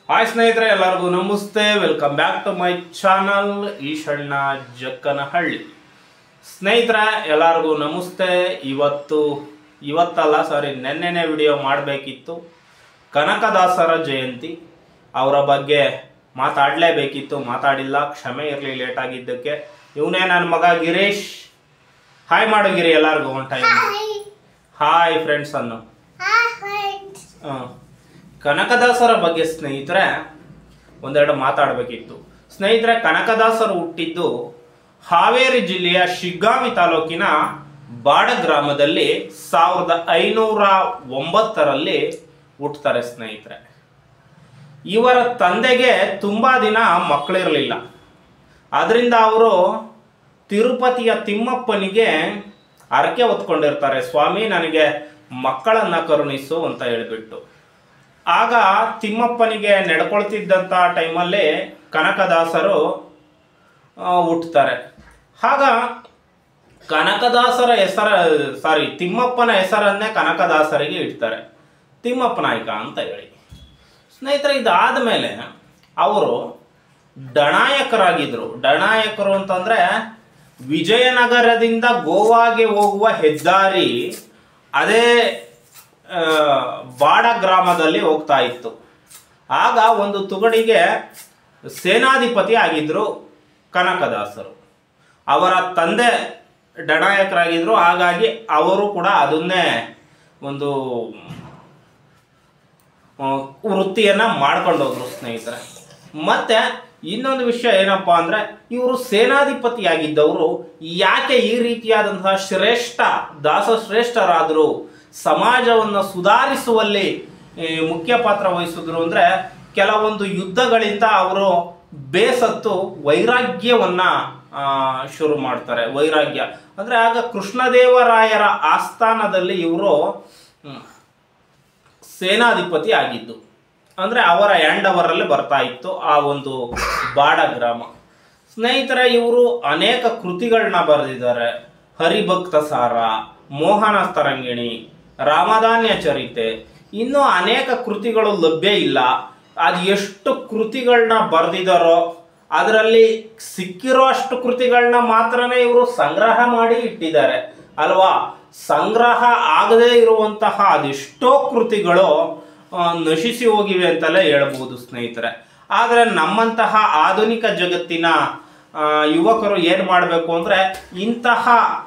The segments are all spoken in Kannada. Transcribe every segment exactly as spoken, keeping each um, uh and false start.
ಹಾಯ್ ಸ್ನೇಹಿತರೆ, ಎಲ್ಲರಿಗೂ ನಮಸ್ತೆ. Welcome back to my channel Eshanna Jakkanahalli. ಸ್ನೇಹಿತರೆ ಎಲ್ಲರಿಗೂ ನಮಸ್ತೆ. ಇವತ್ತು ಇವತ್ತಲ್ಲ ಸಾರಿ ನೆನ್ನೆನೇ ವಿಡಿಯೋ ಮಾಡಬೇಕಿತ್ತು. ಕನಕದಾಸರ ಜಯಂತಿ ಅವರ ಬಗ್ಗೆ ಮಾತಾಡಲೇಬೇಕಿತ್ತು, ಮಾತಾಡಿಲ್ಲ. ಕ್ಷಮೆ ಇರಲಿ ಲೇಟ್ ಆಗಿದ್ದಕ್ಕೆ. ಇವನೇ ನನ್ನ ಮಗ ಗಿರೀಶ್. ಹಾಯ್ ಮಾಡು ಗಿರಿ ಎಲ್ಲರಿಗೂ ಒನ್ ಟೈಮ್. ಹಾಯ್ ಫ್ರೆಂಡ್ಸ್ ಅನ್ನು. ಹಾಂ, ಕನಕದಾಸರ ಬಗ್ಗೆ ಸ್ನೇಹಿತರೆ ಒಂದೆರಡು ಮಾತಾಡಬೇಕಿತ್ತು. ಸ್ನೇಹಿತರೆ, ಕನಕದಾಸರು ಹುಟ್ಟಿದ್ದು ಹಾವೇರಿ ಜಿಲ್ಲೆಯ ಶಿಗ್ಗಾಂವಿ ತಾಲೂಕಿನ ಬಾಡ ಗ್ರಾಮದಲ್ಲಿ ಸಾವಿರದ ಐನೂರ ಒಂಬತ್ತರಲ್ಲಿ ಹುಟ್ಟುತ್ತಾರೆ ಸ್ನೇಹಿತರೆ. ಇವರ ತಂದೆಗೆ ತುಂಬ ದಿನ ಮಕ್ಕಳಿರಲಿಲ್ಲ. ಅದರಿಂದ ಅವರು ತಿರುಪತಿಯ ತಿಮ್ಮಪ್ಪನಿಗೆ ಹರಕೆ ಹೊತ್ಕೊಂಡಿರ್ತಾರೆ, ಸ್ವಾಮಿ ನನಗೆ ಮಕ್ಕಳನ್ನು ಕರುಣಿಸು ಅಂತ ಹೇಳಿಬಿಟ್ಟು. ಆಗ ತಿಮ್ಮಪ್ಪನಿಗೆ ನಡ್ಕೊಳ್ತಿದ್ದಂಥ ಟೈಮಲ್ಲಿ ಕನಕದಾಸರು ಹುಟ್ಟುತ್ತಾರೆ. ಆಗ ಕನಕದಾಸರ ಹೆಸರ ಸಾರಿ ತಿಮ್ಮಪ್ಪನ ಹೆಸರನ್ನೇ ಕನಕದಾಸರಿಗೆ ಇಡ್ತಾರೆ, ತಿಮ್ಮಪ್ಪ ನಾಯಕ ಅಂತ ಹೇಳಿ. ಸ್ನೇಹಿತರೆ, ಇದಾದ ಮೇಲೆ ಅವರು ಡಣಾಯಕರಾಗಿದ್ದರು. ಡಣಾಯಕರು ಅಂತಂದರೆ ವಿಜಯನಗರದಿಂದ ಗೋವಾಗೆ ಹೋಗುವ ಹೆದ್ದಾರಿ ಅದೇ ಬಾಡ ಗ್ರಾಮದಲ್ಲಿ ಹೋಗ್ತಾ ಇತ್ತು. ಆಗ ಒಂದು ತುಗಡಿಗೆ ಸೇನಾಧಿಪತಿ ಆಗಿದ್ದರು ಕನಕದಾಸರು. ಅವರ ತಂದೆ ಡಣಾಯಕರಾಗಿದ್ದರು, ಹಾಗಾಗಿ ಅವರು ಕೂಡ ಅದನ್ನೇ ಒಂದು ವೃತ್ತಿಯನ್ನು ಮಾಡ್ಕೊಂಡು ಹೋದ್ರು ಸ್ನೇಹಿತರೆ. ಮತ್ತು ಇನ್ನೊಂದು ವಿಷಯ ಏನಪ್ಪ ಅಂದರೆ, ಇವರು ಸೇನಾಧಿಪತಿಯಾಗಿದ್ದವರು ಯಾಕೆ ಈ ರೀತಿಯಾದಂತಹ ಶ್ರೇಷ್ಠ ದಾಸಶ್ರೇಷ್ಠರಾದರು, ಸಮಾಜವನ್ನು ಸುಧಾರಿಸುವಲ್ಲಿ ಮುಖ್ಯ ಪಾತ್ರ ವಹಿಸಿದ್ರು ಅಂದರೆ, ಕೆಲವೊಂದು ಯುದ್ಧಗಳಿಂದ ಅವರು ಬೇಸತ್ತು ವೈರಾಗ್ಯವನ್ನು ಶುರು ಮಾಡ್ತಾರೆ. ವೈರಾಗ್ಯ ಅಂದರೆ ಆಗ ಕೃಷ್ಣದೇವರಾಯರ ಆಸ್ಥಾನದಲ್ಲಿ ಇವರು ಸೇನಾಧಿಪತಿ ಆಗಿದ್ದು, ಅಂದರೆ ಅವರ ಹ್ಯಾಂಡ್ ಓವರಲ್ಲಿ ಬರ್ತಾ ಇತ್ತು ಆ ಒಂದು ಬಾಡ ಗ್ರಾಮ. ಸ್ನೇಹಿತರೆ, ಇವರು ಅನೇಕ ಕೃತಿಗಳನ್ನ ಬರೆದಿದ್ದಾರೆ. ಹರಿಭಕ್ತ ಸಾರ, ಮೋಹನ ತರಂಗಿಣಿ, ರಾಮಧಾನ್ಯ ಚರಿತೆ, ಇನ್ನೂ ಅನೇಕ ಕೃತಿಗಳು ಲಭ್ಯ ಇಲ್ಲ. ಅದು ಎಷ್ಟು ಕೃತಿಗಳನ್ನ ಬರೆದಿದ್ದಾರೋ ಅದರಲ್ಲಿ ಸಿಕ್ಕಿರೋ ಅಷ್ಟು ಕೃತಿಗಳನ್ನ ಮಾತ್ರನೇ ಇವರು ಸಂಗ್ರಹ ಮಾಡಿ ಇಟ್ಟಿದ್ದಾರೆ ಅಲ್ವಾ. ಸಂಗ್ರಹ ಆಗದೇ ಇರುವಂತಹ ಅದೆಷ್ಟೋ ಕೃತಿಗಳು ನಶಿಸಿ ಹೋಗಿವೆ ಅಂತಲೇ ಹೇಳ್ಬೋದು ಸ್ನೇಹಿತರೆ. ಆದರೆ ನಮ್ಮಂತಹ ಆಧುನಿಕ ಜಗತ್ತಿನ ಯುವಕರು ಏನು ಮಾಡಬೇಕು ಅಂದರೆ, ಇಂತಹ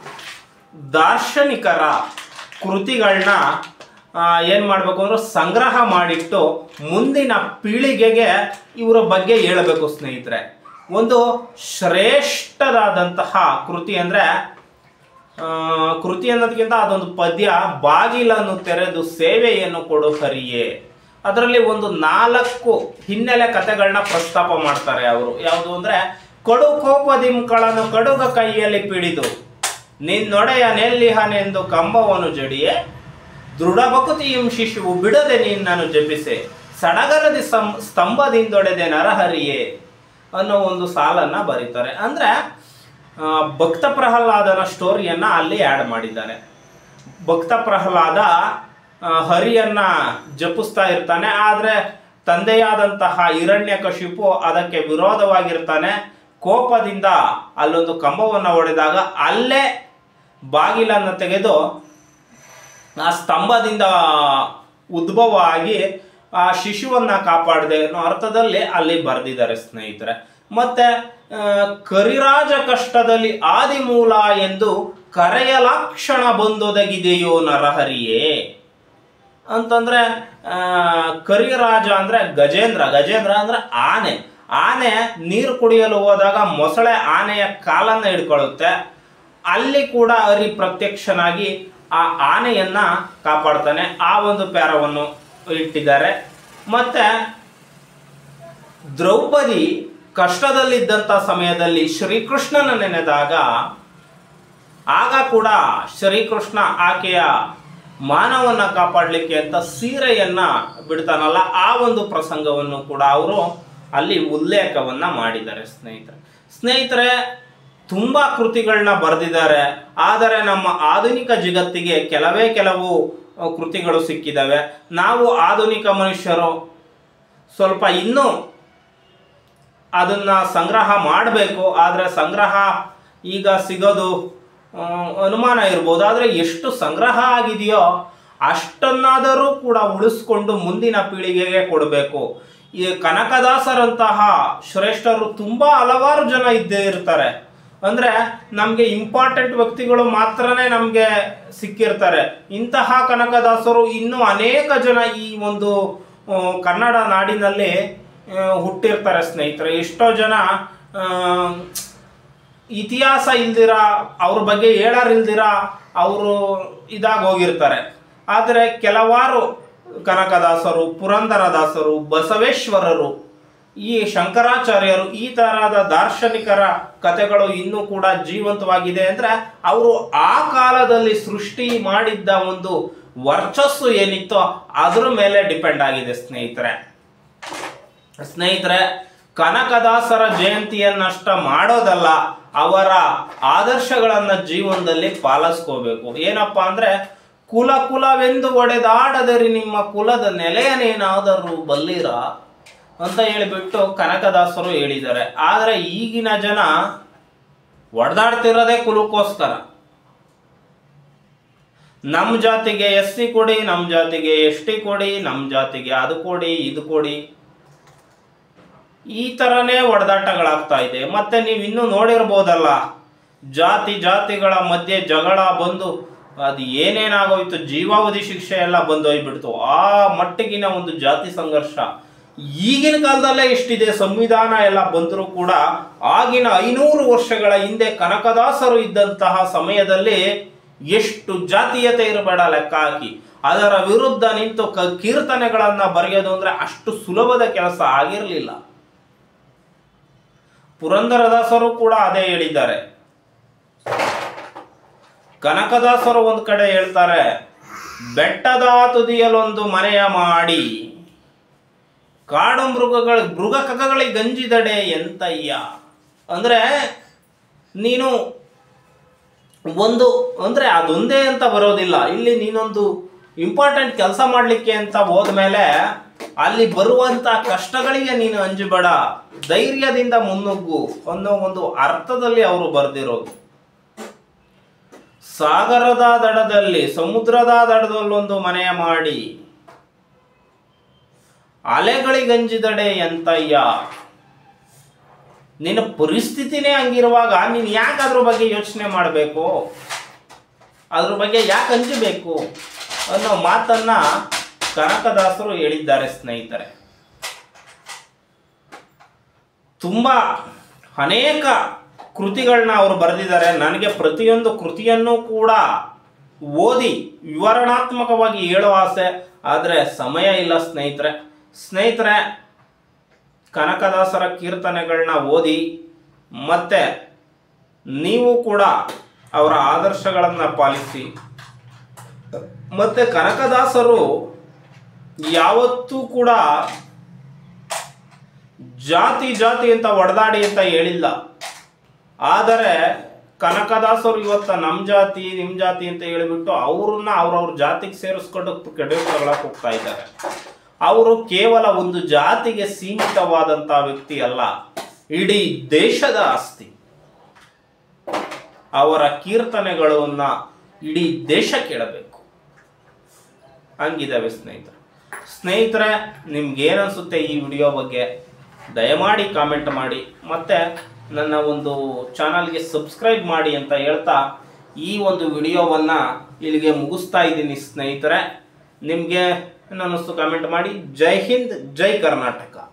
ದಾರ್ಶನಿಕರ ಕೃತಿಗಳನ್ನ ಏನು ಮಾಡಬೇಕು ಅಂದ್ರೆ ಸಂಗ್ರಹ ಮಾಡಿಟ್ಟು ಮುಂದಿನ ಪೀಳಿಗೆಗೆ ಇವರ ಬಗ್ಗೆ ಹೇಳಬೇಕು ಸ್ನೇಹಿತರೆ. ಒಂದು ಶ್ರೇಷ್ಠದಾದಂತಹ ಕೃತಿ ಅಂದರೆ, ಕೃತಿ ಅನ್ನೋದಕ್ಕಿಂತ ಅದೊಂದು ಪದ್ಯ, ಬಾಗಿಲನ್ನು ತೆರೆದು ಸೇವೆಯನ್ನು ಕೊಡು ಹರಿಯೇ. ಅದರಲ್ಲಿ ಒಂದು ನಾಲ್ಕು ಹಿನ್ನೆಲೆ ಕಥೆಗಳನ್ನ ಪ್ರಸ್ತಾಪ ಮಾಡ್ತಾರೆ ಅವರು. ಯಾವುದು ಅಂದರೆ, ಕಡು ಕೋಪದಿಂಕಳನ್ನು ಕಡುಗ ಕೈಯಲ್ಲಿ ಪಿಡಿದು ನಿನ್ನೊಡೆಯ ನೆಲ್ಲಿಹನೆಂದು ಕಂಬವನು ಜಡಿಯೇ, ದೃಢ ಭಕುತಿಯಂ ಶಿಶುವು ಬಿಡದೆ ನಿನ್ನನ್ನು ಜಪಿಸೆ, ಸಡಗರದಿ ಸಂ ಸ್ತಂಭದಿಂದೊಡೆದೆ ನರಹರಿಯೇ ಅನ್ನೋ ಒಂದು ಸಾಲನ್ನು ಬರೀತಾರೆ. ಅಂದರೆ ಭಕ್ತ ಪ್ರಹ್ಲಾದನ ಸ್ಟೋರಿಯನ್ನು ಅಲ್ಲಿ ಆ್ಯಡ್ ಮಾಡಿದ್ದಾರೆ. ಭಕ್ತ ಪ್ರಹ್ಲಾದ ಹರಿಯನ್ನು ಜಪಿಸ್ತಾ ಇರ್ತಾನೆ, ಆದರೆ ತಂದೆಯಾದಂತಹ ಹಿರಣ್ಯಕಶಿಪು ಅದಕ್ಕೆ ವಿರೋಧವಾಗಿರ್ತಾನೆ. ಕೋಪದಿಂದ ಅಲ್ಲೊಂದು ಕಂಬವನ್ನು ಹೊಡೆದಾಗ ಅಲ್ಲೇ ಬಾಗಿಲನ್ನು ತೆಗೆದು ಆ ಸ್ತಂಭದಿಂದ ಉದ್ಭವ ಆಗಿ ಆ ಶಿಶುವನ್ನು ಕಾಪಾಡಿದೆ ಅನ್ನೋ ಅರ್ಥದಲ್ಲಿ ಅಲ್ಲಿ ಬರೆದಿದ್ದಾರೆ ಸ್ನೇಹಿತರೆ. ಮತ್ತು ಕರಿರಾಜ ಕಷ್ಟದಲ್ಲಿ ಆದಿಮೂಲ ಎಂದು ಕರೆಯಲಾಕ್ಷಣ ಬಂದೊದಗಿದೆಯೋ ನರಹರಿಯೇ ಅಂತಂದರೆ, ಕರಿರಾಜ ಅಂದರೆ ಗಜೇಂದ್ರ. ಗಜೇಂದ್ರ ಅಂದರೆ ಆನೆ. ಆನೆ ನೀರು ಕುಡಿಯಲು ಹೋದಾಗ ಮೊಸಳೆ ಆನೆಯ ಕಾಲನ್ನು ಹಿಡ್ಕೊಳ್ಳುತ್ತೆ. ಅಲ್ಲಿ ಕೂಡ ಹರಿ ಪ್ರತ್ಯಕ್ಷನಾಗಿ ಆ ಆನೆಯನ್ನು ಕಾಪಾಡ್ತಾನೆ. ಆ ಒಂದು ಪ್ಯಾರವನ್ನು ಇಟ್ಟಿದ್ದಾರೆ. ಮತ್ತು ದ್ರೌಪದಿ ಕಷ್ಟದಲ್ಲಿದ್ದಂಥ ಸಮಯದಲ್ಲಿ ಶ್ರೀಕೃಷ್ಣನ ನೆನೆದಾಗ ಆಗ ಕೂಡ ಶ್ರೀಕೃಷ್ಣ ಆಕೆಯ ಮಾನವನ್ನು ಕಾಪಾಡಲಿಕ್ಕೆ ಅಂತ ಸೀರೆಯನ್ನು ಬಿಡ್ತಾನಲ್ಲ, ಆ ಒಂದು ಪ್ರಸಂಗವನ್ನು ಕೂಡ ಅವರು ಅಲ್ಲಿ ಉಲ್ಲೇಖವನ್ನು ಮಾಡಿದ್ದಾರೆ ಸ್ನೇಹಿತರೆ. ಸ್ನೇಹಿತರೆ, ತುಂಬ ಕೃತಿಗಳನ್ನ ಬರೆದಿದ್ದಾರೆ. ಆದರೆ ನಮ್ಮ ಆಧುನಿಕ ಜಗತ್ತಿಗೆ ಕೆಲವೇ ಕೆಲವು ಕೃತಿಗಳು ಸಿಕ್ಕಿದ್ದಾವೆ. ನಾವು ಆಧುನಿಕ ಮನುಷ್ಯರು ಸ್ವಲ್ಪ ಇನ್ನೂ ಅದನ್ನು ಸಂಗ್ರಹ ಮಾಡಬೇಕು. ಆದರೆ ಸಂಗ್ರಹ ಈಗ ಸಿಗೋದು ಅನುಮಾನ ಇರ್ಬೋದು. ಆದರೆ ಎಷ್ಟು ಸಂಗ್ರಹ ಆಗಿದೆಯೋ ಅಷ್ಟನ್ನಾದರೂ ಕೂಡ ಉಳಿಸ್ಕೊಂಡು ಮುಂದಿನ ಪೀಳಿಗೆಗೆ ಕೊಡಬೇಕು. ಈ ಕನಕದಾಸರಂತಹ ಶ್ರೇಷ್ಠರು ತುಂಬ ಹಲವಾರು ಜನ ಇದ್ದೇ ಇರ್ತಾರೆ. ಅಂದರೆ ನಮಗೆ ಇಂಪಾರ್ಟೆಂಟ್ ವ್ಯಕ್ತಿಗಳು ಮಾತ್ರನೇ ನಮಗೆ ಸಿಕ್ಕಿರ್ತಾರೆ. ಇಂತಹ ಕನಕದಾಸರು ಇನ್ನೂ ಅನೇಕ ಜನ ಈ ಒಂದು ಕನ್ನಡ ನಾಡಿನಲ್ಲಿ ಹುಟ್ಟಿರ್ತಾರೆ ಸ್ನೇಹಿತರೆ. ಎಷ್ಟೋ ಜನ ಇತಿಹಾಸ ಇಲ್ದಿರ, ಅವ್ರ ಬಗ್ಗೆ ಹೇಳೋರಿಲ್ದಿರ ಅವರು ಇದಾಗಿ ಹೋಗಿರ್ತಾರೆ. ಆದರೆ ಕೆಲವಾರು ಕನಕದಾಸರು, ಪುರಂದರದಾಸರು, ಬಸವೇಶ್ವರರು, ಈ ಶಂಕರಾಚಾರ್ಯರು, ಈ ತರಹದ ದಾರ್ಶನಿಕರ ಕಥೆಗಳು ಇನ್ನೂ ಕೂಡ ಜೀವಂತವಾಗಿದೆ. ಅಂದರೆ ಅವರು ಆ ಕಾಲದಲ್ಲಿ ಸೃಷ್ಟಿ ಮಾಡಿದ್ದ ಒಂದು ವರ್ಚಸ್ಸು ಏನಿತ್ತೋ ಅದರ ಮೇಲೆ ಡಿಪೆಂಡ್ ಆಗಿದೆ ಸ್ನೇಹಿತರೆ. ಸ್ನೇಹಿತರೆ, ಕನಕದಾಸರ ಜಯಂತಿಯನ್ನಷ್ಟ ಮಾಡೋದಲ್ಲ, ಅವರ ಆದರ್ಶಗಳನ್ನು ಜೀವನದಲ್ಲಿ ಪಾಲಿಸ್ಕೋಬೇಕು. ಏನಪ್ಪ ಅಂದರೆ, ಕುಲ ಕುಲವೆಂದು ಒಡೆದಾಡದರಿ ನಿಮ್ಮ ಕುಲದ ನೆಲೆಯನೇನಾದರೂ ಬಲ್ಲಿರ ಅಂತ ಹೇಳಿಬಿಟ್ಟು ಕನಕದಾಸರು ಹೇಳಿದ್ದಾರೆ. ಆದರೆ ಈಗಿನ ಜನ ಒಡೆದಾಡ್ತಿರೋದೇ ಕುಲಕ್ಕೋಸ್ಕರ. ನಮ್ಮ ಜಾತಿಗೆ ಎಸ್ ಸಿ ಕೊಡಿ, ನಮ್ಮ ಜಾತಿಗೆ ಎಸ್ ಟಿ ಕೊಡಿ, ನಮ್ಮ ಜಾತಿಗೆ ಅದು ಕೊಡಿ, ಇದು ಕೊಡಿ, ಈ ಥರನೇ ಒಡೆದಾಟಗಳಾಗ್ತಾ ಇದೆ. ಮತ್ತೆ ನೀವು ಇನ್ನೂ ನೋಡಿರ್ಬೋದಲ್ಲ, ಜಾತಿ ಜಾತಿಗಳ ಮಧ್ಯೆ ಜಗಳ ಬಂದು ಅದು ಏನೇನಾಗೋಯ್ತು, ಜೀವಾವಧಿ ಶಿಕ್ಷೆ ಎಲ್ಲ ಬಂದು ಹೋಗ್ಬಿಡ್ತು. ಆ ಮಟ್ಟಿಗಿನ ಒಂದು ಜಾತಿ ಸಂಘರ್ಷ ಈಗಿನ ಕಾಲದಲ್ಲೇ ಎಷ್ಟಿದೆ. ಸಂವಿಧಾನ ಎಲ್ಲ ಬಂದರೂ ಕೂಡ ಆಗಿನ ಐನೂರು ವರ್ಷಗಳ ಹಿಂದೆ ಕನಕದಾಸರು ಇದ್ದಂತಹ ಸಮಯದಲ್ಲಿ ಎಷ್ಟು ಜಾತೀಯತೆ ಇರಬೇಡ ಲೆಕ್ಕ ಹಾಕಿ ಅದರ ವಿರುದ್ಧ ನಿಂತು ಕ ಕೀರ್ತನೆಗಳನ್ನು ಬರೆಯೋದು ಅಂದರೆ ಅಷ್ಟು ಸುಲಭದ ಕೆಲಸ ಆಗಿರಲಿಲ್ಲ. ಪುರಂದರದಾಸರು ಕೂಡ ಅದೇ ಹೇಳಿದ್ದಾರೆ. ಕನಕದಾಸರು ಒಂದು ಕಡೆ ಹೇಳ್ತಾರೆ, ಬೆಟ್ಟದ ತುದಿಯಲೊಂದು ಮನೆಯ ಮಾಡಿ ಕಾಡು ಮೃಗಗಳ ಮೃಗ ಕಗಗಳಿಗೆ ಗಂಜಿದಡೆ ಎಂತಯ್ಯ. ಅಂದರೆ ನೀನು ಒಂದು ಅಂದರೆ ಅದೊಂದೇ ಅಂತ ಬರೋದಿಲ್ಲ. ಇಲ್ಲಿ ನೀನೊಂದು ಇಂಪಾರ್ಟೆಂಟ್ ಕೆಲಸ ಮಾಡಲಿಕ್ಕೆ ಅಂತ ಹೋದ್ಮೇಲೆ ಅಲ್ಲಿ ಬರುವಂಥ ಕಷ್ಟಗಳಿಗೆ ನೀನು ಅಂಜಬೇಡ, ಧೈರ್ಯದಿಂದ ಮುನ್ನುಗ್ಗು ಅನ್ನೋ ಒಂದು ಅರ್ಥದಲ್ಲಿ ಅವರು ಬರೆದಿರೋದು. ಸಾಗರದ ದಡದಲ್ಲಿ, ಸಮುದ್ರದ ದಡದಲ್ಲೊಂದು ಮನೆಯ ಮಾಡಿ ಅಲೆಗಳಿಗಂಜಿದಡೆ ಎಂತಯ್ಯ. ನಿನ್ನ ಪರಿಸ್ಥಿತಿನೇ ಹಂಗಿರುವಾಗ ನೀನು ಯಾಕೆ ಅದ್ರ ಬಗ್ಗೆ ಯೋಚನೆ ಮಾಡಬೇಕು, ಅದ್ರ ಬಗ್ಗೆ ಯಾಕೆ ಅಂಜಬೇಕು ಅನ್ನೋ ಮಾತನ್ನ ಕನಕದಾಸರು ಹೇಳಿದ್ದಾರೆ ಸ್ನೇಹಿತರೆ. ತುಂಬ ಅನೇಕ ಕೃತಿಗಳನ್ನ ಅವರು ಬರೆದಿದ್ದಾರೆ. ನನಗೆ ಪ್ರತಿಯೊಂದು ಕೃತಿಯನ್ನು ಕೂಡ ಓದಿ ವಿವರಣಾತ್ಮಕವಾಗಿ ಹೇಳೋ ಆಸೆ, ಆದರೆ ಸಮಯ ಇಲ್ಲ ಸ್ನೇಹಿತರೆ. ಸ್ನೇಹಿತರೆ, ಕನಕದಾಸರ ಕೀರ್ತನೆಗಳನ್ನ ಓದಿ, ಮತ್ತೆ ನೀವು ಕೂಡ ಅವರ ಆದರ್ಶಗಳನ್ನು ಪಾಲಿಸಿ. ಮತ್ತೆ ಕನಕದಾಸರು ಯಾವತ್ತೂ ಕೂಡ ಜಾತಿ ಜಾತಿ ಅಂತ ಒಡೆದಾಡಿ ಅಂತ ಹೇಳಿಲ್ಲ. ಆದರೆ ಕನಕದಾಸರು ಇವತ್ತು ನಮ್ಮ ಜಾತಿ ನಿಮ್ಮ ಜಾತಿ ಅಂತ ಹೇಳಿಬಿಟ್ಟು ಅವ್ರನ್ನ ಅವ್ರವ್ರ ಜಾತಿಗೆ ಸೇರಿಸ್ಕೊಂಡು ಕೆಡವಳಕ್ಕೆ ಹೋಗ್ತಾ ಇದ್ದಾರೆ. ಅವರು ಕೇವಲ ಒಂದು ಜಾತಿಗೆ ಸೀಮಿತವಾದಂಥ ವ್ಯಕ್ತಿ ಅಲ್ಲ, ಇಡೀ ದೇಶದ ಆಸ್ತಿ. ಅವರ ಕೀರ್ತನೆಗಳನ್ನ ಇಡೀ ದೇಶ ಕೇಳಬೇಕು, ಹಂಗಿದ್ದಾವೆ ಸ್ನೇಹಿತರೆ. ಸ್ನೇಹಿತರೆ, ನಿಮ್ಗೇನನ್ಸುತ್ತೆ ಈ ವಿಡಿಯೋ ಬಗ್ಗೆ ದಯಮಾಡಿ ಕಾಮೆಂಟ್ ಮಾಡಿ, ಮತ್ತು ನನ್ನ ಒಂದು ಚಾನಲ್ಗೆ ಸಬ್ಸ್ಕ್ರೈಬ್ ಮಾಡಿ ಅಂತ ಹೇಳ್ತಾ ಈ ಒಂದು ವಿಡಿಯೋವನ್ನು ಇಲ್ಲಿಗೆ ಮುಗಿಸ್ತಾ ಇದ್ದೀನಿ ಸ್ನೇಹಿತರೆ. ನಿಮಗೆ ಏನನ್ನಿಸ್ತು ಕಾಮೆಂಟ್ ಮಾಡಿ. ಜೈ ಹಿಂದ್, ಜೈ ಕರ್ನಾಟಕ.